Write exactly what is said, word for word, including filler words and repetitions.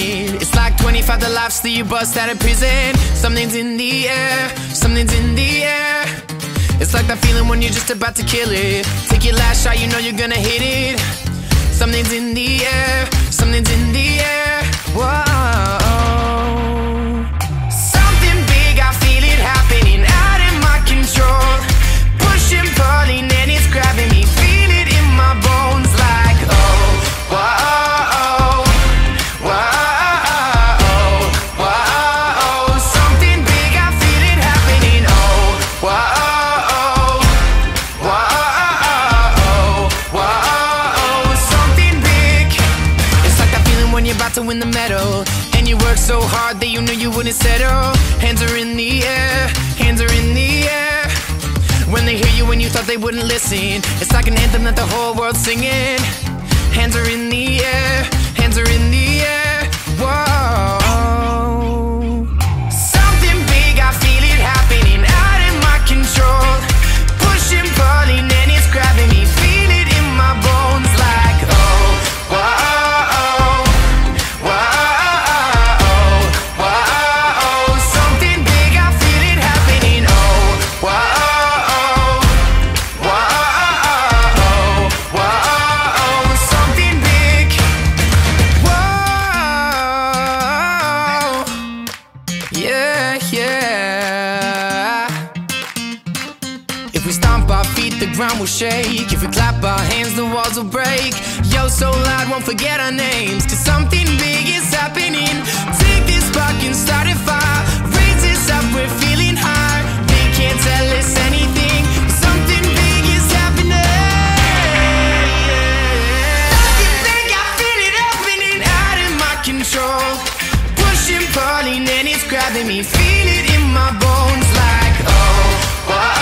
it. It's like twenty-five the lives that you bust out of prison. Something's in the air, something's in the air. It's like that feeling when you're just about to kill it. Take your last shot, you know you're gonna hit it. Something's in the air, something's in the air. Whoa. Something big, I feel it happening, out of my control. Pushing, pulling, and it's grabbing me. Feel it in my bones like, oh, whoa. To win the medal, and you work so hard that you knew you wouldn't settle. Hands are in the air, hands are in the air. When they hear you when you thought they wouldn't listen, it's like an anthem that the whole world's singing. Hands are in the air, hands are in the air. Whoa. Something big, I feel it happening, out of my control. Pushing, pulling, and it's grabbing me. Feel it in my bones like, oh, whoa. If we stomp our feet, the ground will shake. If we clap our hands, the walls will break. Yo, so loud, won't forget our names, 'cause something big is happening. Take this spark and start a fire. Raise this up, we're feeling high. They can't tell us anything. Something big is happening. Something big, I feel it happening, out of my control. Pushing, pulling, and it's grabbing me. Feel it in my bones like, oh, whoa.